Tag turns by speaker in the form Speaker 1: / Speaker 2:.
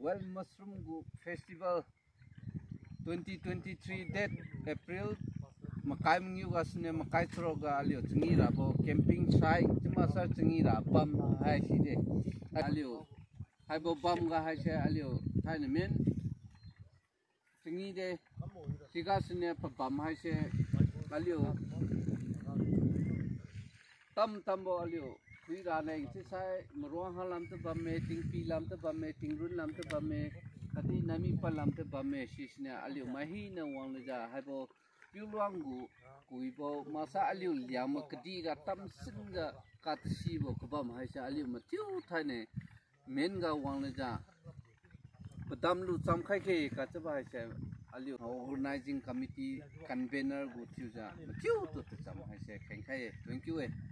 Speaker 1: well mushroom gu festival 2023 date April makai mingyu gasne makai chro ga alio chingi ra bo camping site chima sar chingi ra bam hai si de alio hai bo bam ga hai se alio thai ne men chingi de siga sne pa bam hai se alio tam bo alio kui ra nei se sai mro ha lam te bam me ting pi lam te bam me ting run lam te bam me kati nami pa lam te bam me si sne alio mahi na wang le ja hai bo piu luang gu kui bo masa alio liam kadi ga tam sin ga kat si bo ko bam hai se alio ma tiu thai ne men ga wang le ja padam lu cham khai ke ka cha ba se alio organizing committee convener gu tiu ja tiu to cham hai se khen khai thank you